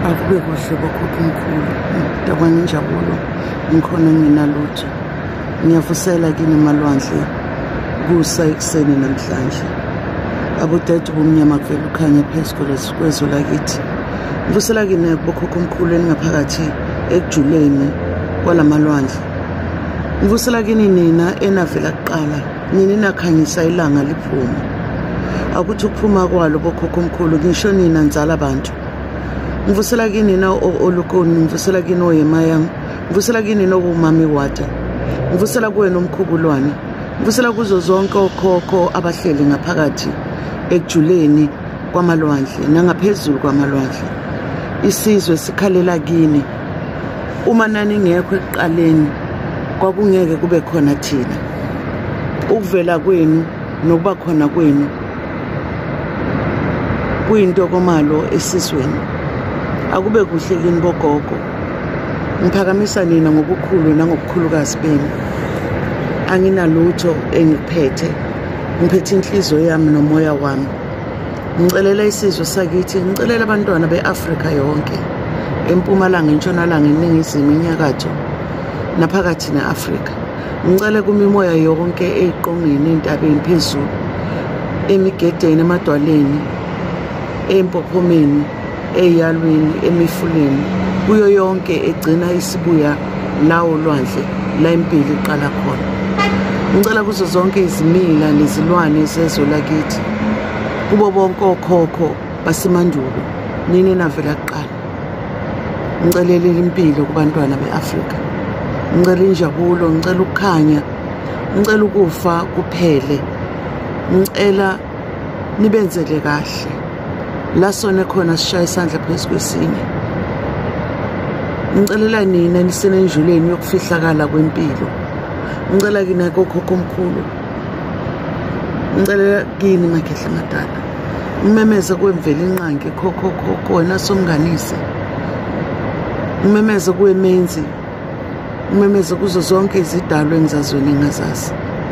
Akube kuhle bokhokho omkhulu, dabanga injabulo, ngikhona nginalutho. Ngiyavusela kini malwandle kusa ekuseni namhlanje. Abudade bomnyama kuvela ukhanya phezu kwezwe lakithi. Ngivusela kini bokhokho omkhulu eningaphakathi ekujuleni kwalamalwandle. Ngivusela kini nina enavela kuqala, nina nakhanyisa ilanga liphuma. Akuthi ukuphuma kwalo bokhokho omkhulu ngisho nina nzala abantu. Ngivusela kini na olukoni, ngivusela kini oyemaya, ngivusela kini nokumami water. Ngivusela kuwena umkhubulwane. Ngivusela kuzo zonke okhokho abahleli ngaphakathi ekujuleni kwamalwandle nangaphezulu kwamalwandle. Isizwe sikhalela kini. Uma nani ngekho ekuqaleni kwakungeke kube khona thina. Ukuvela kwenu nokuba khona kwenu kuyinto komalo esizweni. Akube kuhle kini bogogo. Ngiphakamisa nina ngobukhulu nangobukhulukazi benu. Anginalutho engiphethe. Ngiphethe inhliziyo yami nomoya wami. Ngicelela isizwe sakithi, ngicelela abantwana beAfrika yonke. Empumalanga, entshonalanga, eningizimu, enyakatho naphakathi neAfrika. Ngicela kumimoya yonke eyiqongeni entabeni phezulu, emigedeni, emadwaleni, empophomeni, eyalwini, emifuleni, kuyo yonke egcina isibuya lawo lwandle la impilo iqala khona. Ngicela kuzo zonke izimila nezilwane zezwe lakithi, kubo bonke okhokho basemandulo, nini navela kuqala. Ngicelela impilo kubantwana beAfrika. Ngicela injabulo, ngicela ukukhanya, ngicela ukufa kuphele. Ngicela nibenzele kahle. La sone khona sishaya isandla phezu kwesinye. Ngicelela nina nisenenjuleni yokufihlakala kwempilo. Ngicela kina kokhokho omkhulu. Ngicela kini makhehla madala. Ngimemeze kwemvela inqangi khokho wena somnganise. Ngimemeze kwemenzi. Ngimemeze kuzo zonke izidalwa engizazweni engazazi.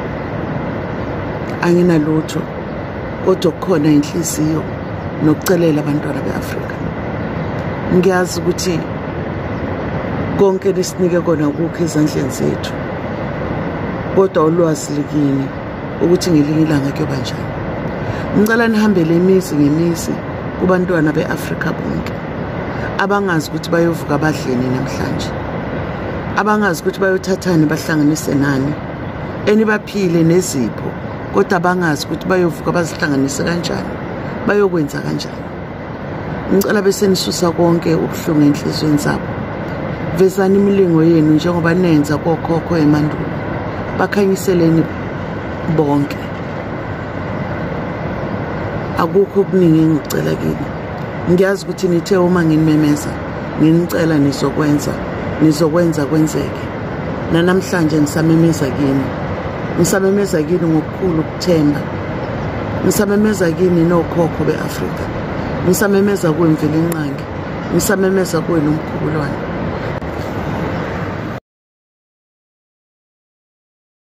Anginalutho kodwa kukhona inhliziyo nokucelela abantwana beAfrika. Ngiyazi ukuthi konke lesinike kona kukho ezandleni zethu. Kodwa ulwazi likini ukuthi ngelinye ilanga kuyoba njani. Ngicela nihambele imizi ngemizi kubantwana beAfrika bonke. Abangazi ukuthi bayovuka badleni namhlanje. Abangazi ukuthi bayothathani bahlanganise nani. Enibaphile nezipho kodwa abangazi ukuthi bayovuka bazihlanganise kanjani. Bayokwenza kanjani. Ngicela bese nisusa konke ubuhlungu enhlizweni zabo. Vezani imilingo yenu njengoba nenza kokhokho emandulo. Bakhanyiseleni bonke. Akukho okuningi engicela kini. Ngiyazi ukuthi nithe uma nginimemeza nginicela nizokwenza kwenzeke. Namhlanje ngisamemeza kini. Ngisamemeza kini ngokukhulu ukuthemba. Ngisamemeza kini nokhokho beAfrika. Ngisamemeza kwemvela inqangi. Ngisamemeza kwenu umkhubulwane.